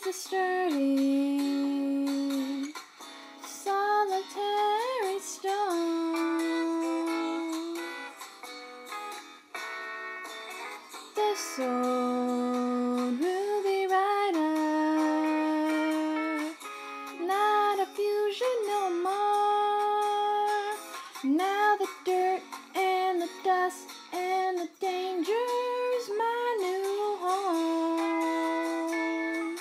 a sturdy, solitary stone. This old ruby rider, not a fusion no more. Now the dirt and the dust and the danger's my new home.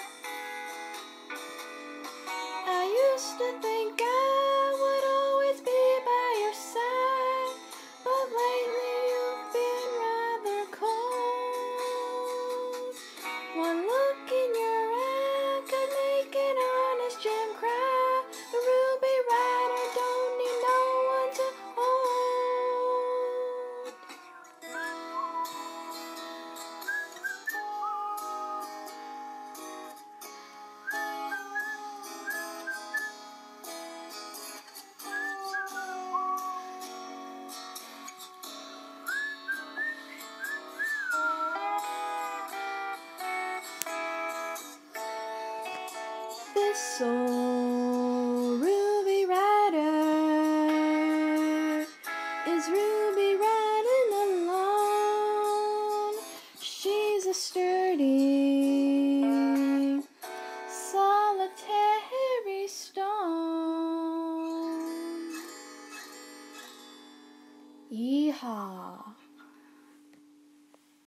I used to think I would always be by your side, but lately you've been rather cold. One look in your eye could make an honest gem cry. The ruby rider don't need no one to hold. This old ruby rider is ruby riding alone. She's a sturdy